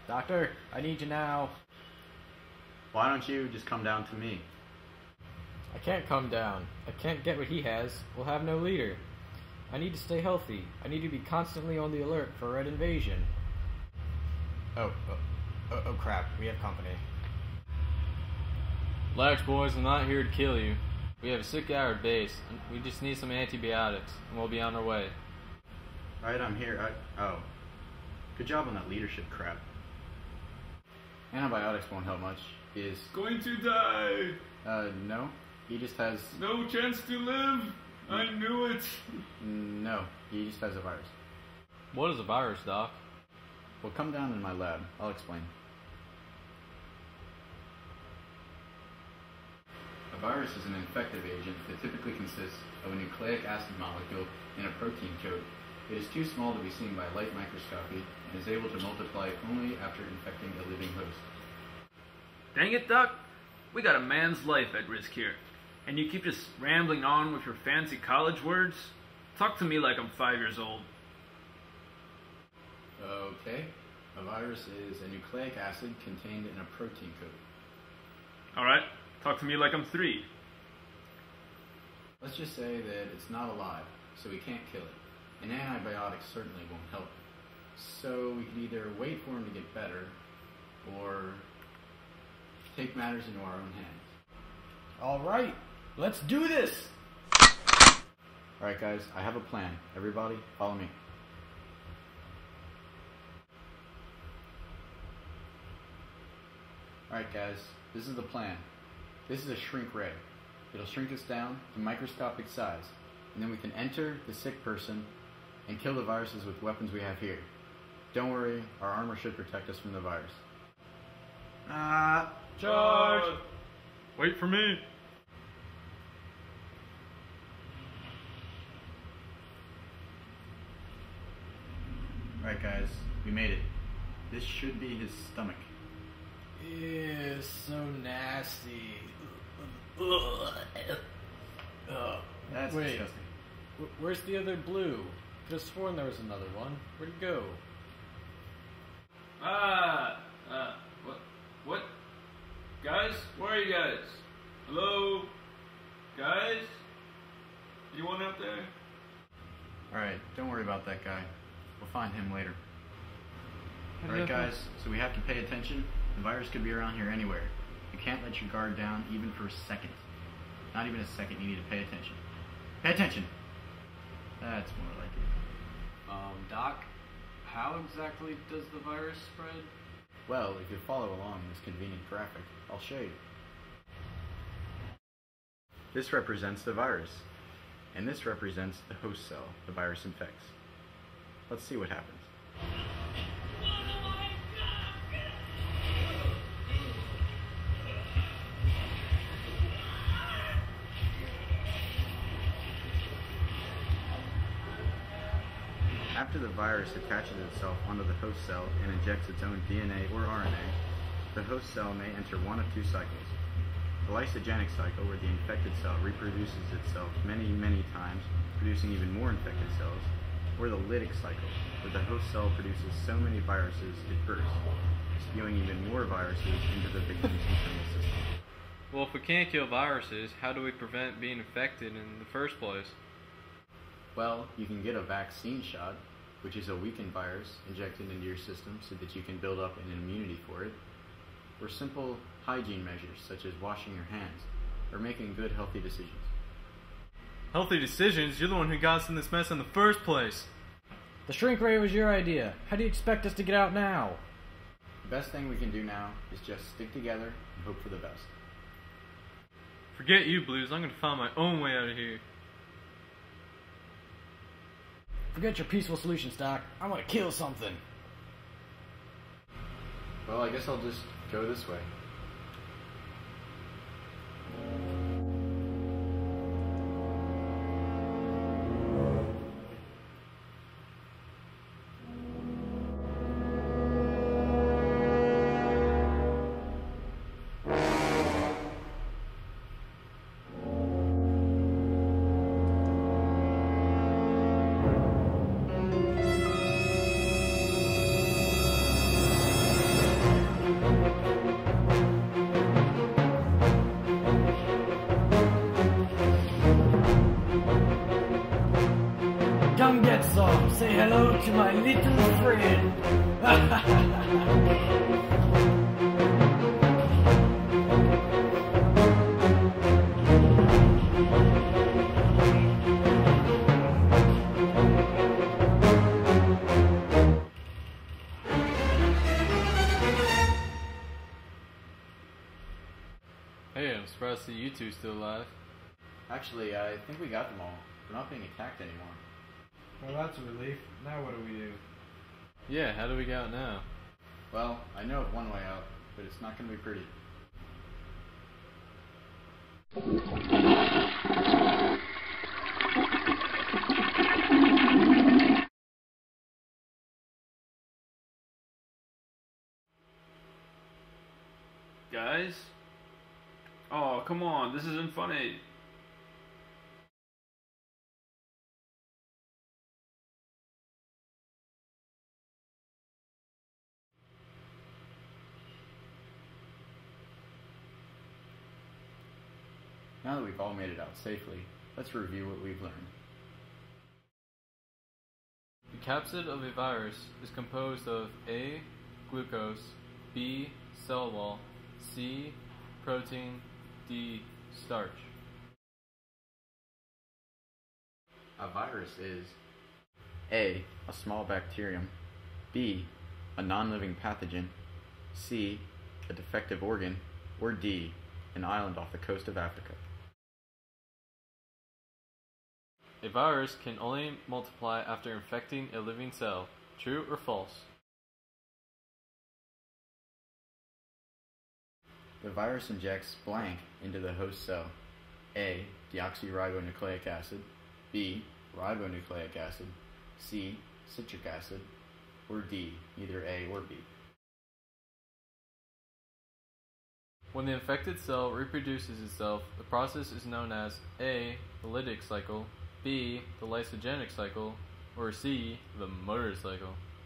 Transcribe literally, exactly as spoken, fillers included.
Doctor, I need you now. Why don't you just come down to me? I can't come down. I can't get what he has. We'll have no leader. I need to stay healthy. I need to be constantly on the alert for a red invasion. Oh, oh, oh, oh crap. We have company. Relax, boys. I'm not here to kill you. We have a sick guy at base. We just need some antibiotics, and we'll be on our way. Alright, I'm here. I, oh. Good job on that leadership crap. Antibiotics won't help much. He is... Going to die! Uh, no. He just has... No chance to live! I knew it! No. He just has a virus. What is a virus, Doc? Well, come down in my lab. I'll explain. A virus is an infective agent that typically consists of a nucleic acid molecule in a protein coat. It is too small to be seen by light microscopy and is able to multiply only after infecting a living host. Dang it, Doc. We got a man's life at risk here. And you keep just rambling on with your fancy college words? Talk to me like I'm five years old. Okay. A virus is a nucleic acid contained in a protein coat. Alright. Talk to me like I'm three. Let's just say that it's not alive, so we can't kill it. An antibiotic certainly won't help. So we can either wait for him to get better, or take matters into our own hands. Alright, let's do this! Alright guys, I have a plan. Everybody, follow me. Alright guys, this is the plan. This is a shrink ray. It'll shrink us down to microscopic size, and then we can enter the sick person and kill the viruses with weapons we have here. Don't worry, our armor should protect us from the virus. Ah! Charge! Uh, wait for me! Alright guys, we made it. This should be his stomach. Ew, so nasty. Ugh, that's Wait, disgusting. wh- where's the other blue? Could have sworn there was another one. Where'd it go? Ah! Uh, what? What? Guys? Where are you guys? Hello? Guys? Anyone out there? Alright, don't worry about that guy. We'll find him later. Alright guys, so we have to pay attention. The virus could be around here anywhere. You can't let your guard down even for a second. Not even a second, you need to pay attention. Pay attention! That's more like it. Um, Doc, how exactly does the virus spread? Well, if you follow along this convenient graphic, I'll show you. This represents the virus, and this represents the host cell the virus infects. Let's see what happens. After the virus attaches itself onto the host cell and injects its own D N A or R N A, the host cell may enter one of two cycles. The lysogenic cycle, where the infected cell reproduces itself many, many times, producing even more infected cells, or the lytic cycle, where the host cell produces so many viruses it bursts, spewing even more viruses into the victim's internal system. Well, if we can't kill viruses, how do we prevent being infected in the first place? Well, you can get a vaccine shot, which is a weakened virus injected into your system so that you can build up an immunity for it, or simple hygiene measures such as washing your hands, or making good healthy decisions. Healthy decisions? You're the one who got us in this mess in the first place. The shrink ray was your idea. How do you expect us to get out now? The best thing we can do now is just stick together and hope for the best. Forget you, Blues. I'm gonna find my own way out of here. Forget your peaceful solutions, Doc. I want to kill something. Well, I guess I'll just go this way. hello to my little friend. Hey, I'm surprised to see you two still alive. Actually, I think we got them all. We're not being attacked anymore. Well, that's a relief. Now what do we do? Yeah, how do we get out now? Well, I know of one way out, but it's not going to be pretty. Guys? Oh, come on, this isn't funny. Now that we've all made it out safely, let's review what we've learned. The capsid of a virus is composed of A. Glucose, B. Cell wall, C. Protein, D. Starch. A virus is A. A small bacterium, B. A non-living pathogen, C. A defective organ, or D. An island off the coast of Africa. A virus can only multiply after infecting a living cell. True or false? The virus injects blank into the host cell. A. Deoxyribonucleic acid, B. Ribonucleic acid, C. Citric acid, or D. Either A or B. When the infected cell reproduces itself, the process is known as A. the lytic cycle, B. the lysogenic cycle, or C. the motor cycle.